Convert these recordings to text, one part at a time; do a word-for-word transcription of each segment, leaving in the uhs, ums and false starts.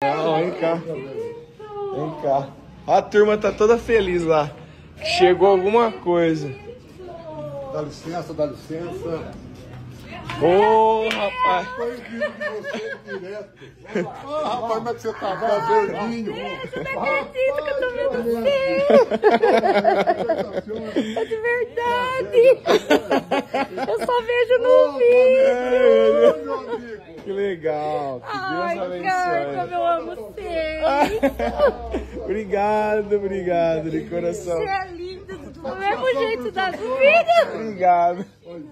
Não, vem cá. Vem cá. A turma tá toda feliz lá. Chegou alguma coisa. Dá licença, dá licença. Ô, oh, rapaz. Foi vindo de você direto. Ah, rapaz, como é que você tá? Tá verdinho. Eu não acredito que eu tô vendo você. É de verdade. Eu só vejo no vídeo. Meu amigo. Que legal. Que Ai, Deus abençoe. cara, eu amo vocês. Obrigado, obrigado, de coração. Você é lindo, do mesmo jeito das vidas. Obrigado.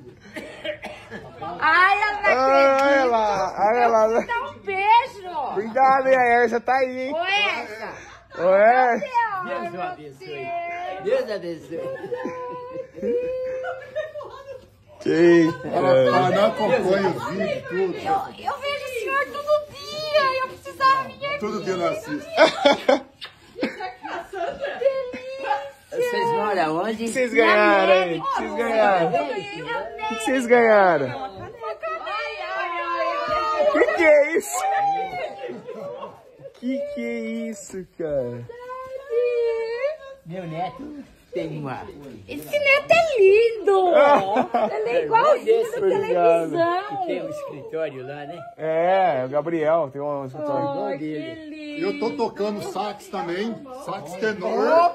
Ai, eu não acredito. Olha lá, olha lá. Dá um beijo. Cuidado, hein, a Erza tá aí, hein? Ô, essa. Ô, Erza. Deus o abençoe. Deus abençoe. Que Ela não acompanha os vídeos, tudo. Eu, eu vejo o senhor todo dia. Eu precisava vir aqui. Todo dia não assiste. Vocês moram O onde? que vocês ganharam aí? O que vocês ganharam? Eu ganhei uma O que vocês ganharam? O que que é isso? Que que é isso, cara? Meu neto tem uma. Esse neto é lindo. Ele é igualzinho da Obrigado. televisão. Tem um escritório lá, né? É, o Gabriel tem um escritório. Ai, que lindo. Eu tô tocando sax também, sax tenor.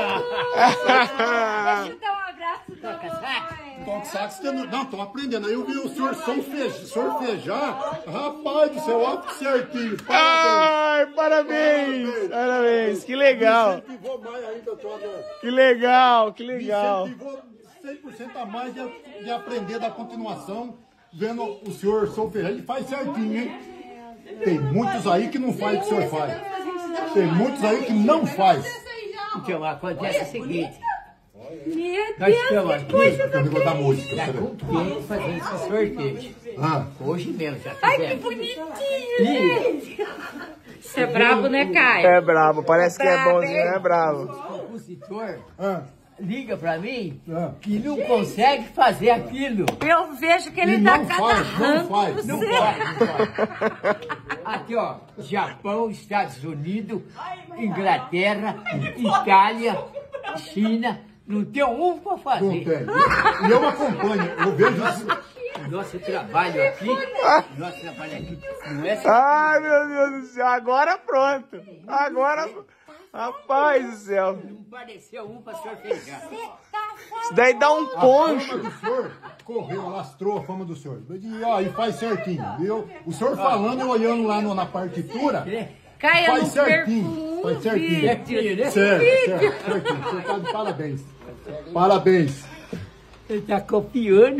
Deixa eu dar um abraço pra mamãe. Toco sax tenor. Não, tô aprendendo. Aí eu vi o senhor solfejar, solfejar. Rapaz do céu, ó, que certinho. Parabéns. Ai, parabéns! Parabéns, que legal! Me incentivou mais ainda, Toda. Que legal, que Me legal! incentivou cem por cento a mais de, de aprender da continuação, vendo o senhor solfejar. Ele faz certinho, hein? Tem muitos aí que não faz o que o senhor faz. Tem muitos aí que não faz. Então, acontece o seguinte. Meu Nós Deus, estamos que aqui coisa Eu vou dar música. na Peraí. Cumpinha fazendo esse sorteio. Ah, Hoje mesmo, já Ai, que fizemos. bonitinho, gente. Você é brabo, né, Caio? É brabo, parece que é Brabo, bonzinho, hein? é brabo. O compositor ah, liga pra mim ah. que não consegue fazer aquilo. Eu vejo que ele Ele dá não cada faz, não ranco faz, no não seu. faz, não faz. Aqui, ó, Japão, Estados Unidos, Inglaterra, Itália, China, não tem um pra Não fazer. tem. E eu acompanho, eu vejo isso. O nosso trabalho aqui, o nosso trabalho aqui não é só Ai, meu Deus do céu, agora pronto. Agora, rapaz do céu. não pareceu um pra sortejar. Isso daí dá um A fama poncho. do senhor correu, lastrou a fama do senhor. E, ó, e faz certinho. Eu, o senhor falando, eu olhando lá no- na partitura, Caio, faz não certinho. perco um Faz certinho. Certinho, né? Certo, certo, certinho. O senhor tá de parabéns. Parabéns. Ele tá copiando.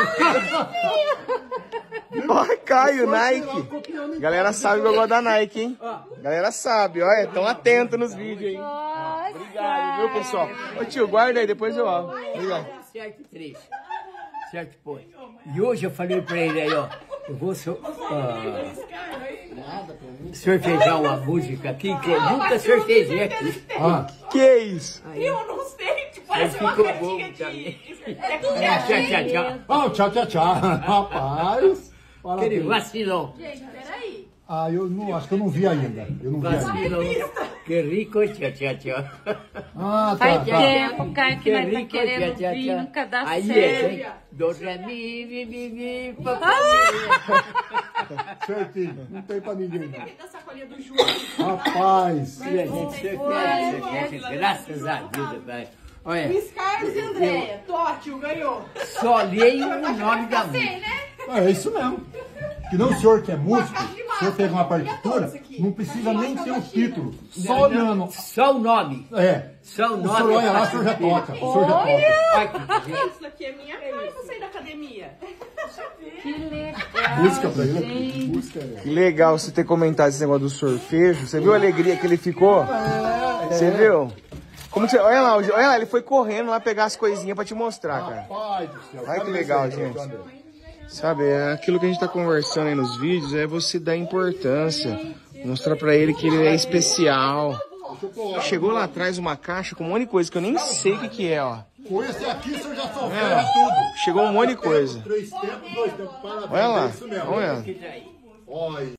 Ó, Caio, Nike. Galera sabe que eu gosto da Nike, hein? Galera sabe, olha, tão atento nos vídeos, hein? Nossa. Obrigado, viu, pessoal? Ô tio, guarda aí, depois eu ó. Obrigado. Certo, três. Certo, pô. E hoje eu falei pra ele aí, ó. Eu vou so, ah, sortejar uma música aqui que eu nunca sortejei aqui. Ah, Que é isso? Eu não sei, tipo, Aí parece uma ficou cartinha bom de... também. É tudo É, tchau, tchau, tchau. ah, tchau, tchau, tchau. Rapaz. Aquele Parabéns. vacilão. Gente, peraí. Ah, eu não, acho que eu não vi ainda. Eu não vi ainda. Vacilão. Que rico, tchau, tchau, tchau. Ah, tá, Faz tá. tempo, Caio, que nós tá rico, querendo tchau, tchau, vir, tchau. nunca dá Aí certo. é, hein? Do, ré, mi, mi, mi, mi, pá, pá, Certinho. Não tem pra ninguém, não. Da sacolinha do João. Rapaz. mi. E a gente sorteia, sorteia, graças a Deus, pai. Olha, Luiz Carlos e Andréia. Tótio ganhou. só leio o nome da música. Sei, né? É isso mesmo. Que não o senhor que é músico, o senhor pega uma partitura, não precisa nem ter o título. Só olhando. Só o nome. É. Só o O nome. senhor olha lá, o senhor já toca. O senhor já toca. Ai, que gente. Isso aqui é minha cara, eu saí da academia. Que legal. Música pra ele. Música é. Que legal você ter comentado esse negócio do sorfejo. Você viu a alegria que ele ficou? Você viu? Como que você... Olha lá, olha lá, ele foi correndo lá pegar as coisinhas pra te mostrar, cara. Rapaz do céu. Olha que legal, gente. Sabe, é aquilo que a gente tá conversando aí nos vídeos é você dar importância. Mostrar pra ele que ele é especial. Chegou lá atrás uma caixa com um monte de coisa que eu nem sei o que que é, ó. Com esse aqui, o senhor já solfeja É. tudo. Chegou um monte de coisa. Três tempos, dois tempos. Parabéns. Olha lá, É isso mesmo. olha. Olha.